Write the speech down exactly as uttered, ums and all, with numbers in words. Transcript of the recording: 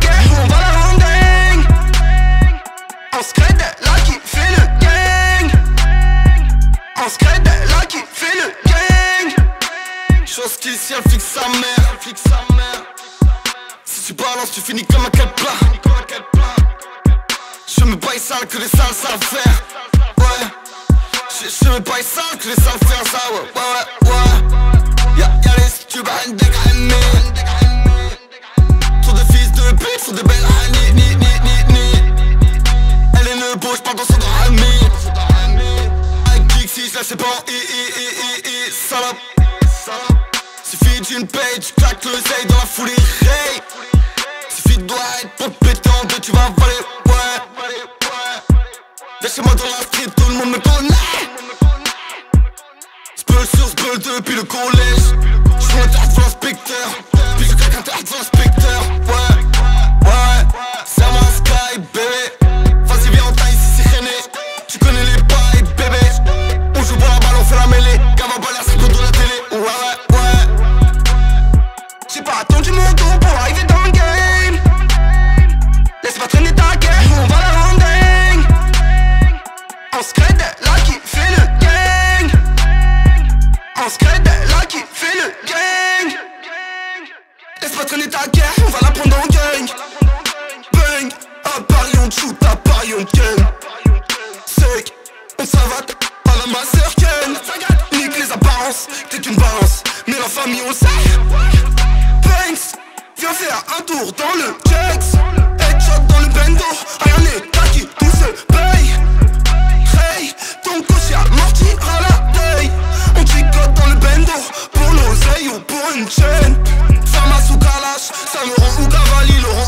guerre, on va la rendre dingue. En secret, là qui fait le gang. En secret, là qui fait le gang. Chose qui si elle fixe sa mère. Si tu balances, tu finis comme un plat. Je me baille sale que les sales savent faire. Ouais. Je me baille sale que les sales faire ça. Ouais, ouais, ouais. Y'a, y'a les tubes à une dégaine. Trop de fils de pute, sont des belles années. Ni, ni, ni, ni. Elle est ne bouge pas dans son drame. Avec Dixie, je la sais pas en i, i, i, i, i. Salope. Suffit d'une paye, tu claques le zèle dans la foulée. Hey. Suffit de doigts pour te péter en deux, tu vas voler. Ouais. Viens chez moi dans la street, tout le monde me connaît. Spell sur spell depuis le collège. J'fous un tarte pour l'inspecteur. Puis je claque un tarte pour l'inspecteur. Ouais, ouais, c'est à moi Sky, bébé. Vas-y viens on taille ici c'est rené. Tu connais les bails, bébé. On joue pour la balle, on fait la mêlée. Gava balle à cinq de la télé. Ouais, ouais, ouais. J'ai pas attendu mon tour pour arriver dans le game. Laisse pas traîner ta guerre, on va la rendre dingue. En secret, là qui fait le gang. En secret, là qui fait le gang. Laisse pas traîner ta guerre, on va la prendre en gang. Bang, à Paris on shoot, à Paris on ken. Sec, on savate à la mazerken. Nique les apparences, t'es qu'une balance, mais la famille on sait. Banks, viens faire un tour dans le Jex. Headshot dans le bendo, rien n'est acquis, tout se paye. Hey, ton cocher amorti à la taille. On tricote dans le bendo, pour l'oseille ou pour une chaîne. Famas ou Kalash, ça me rend ou Cavalli, Laurent